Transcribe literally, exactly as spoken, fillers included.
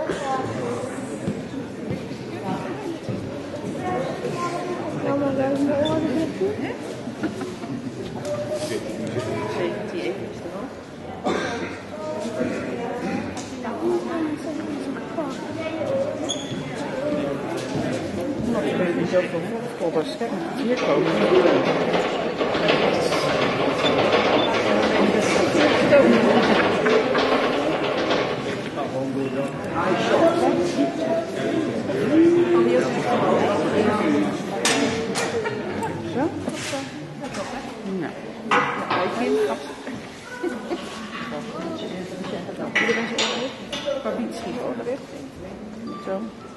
Mama, waar is mijn oren naartoe? zeventien is er nog. Ik weet niet zoveel hoofdkoppers hier komen. Zo? Nou, uitvinden. Iedereen zijn oren. Fabiet schiet oren weg. Zo.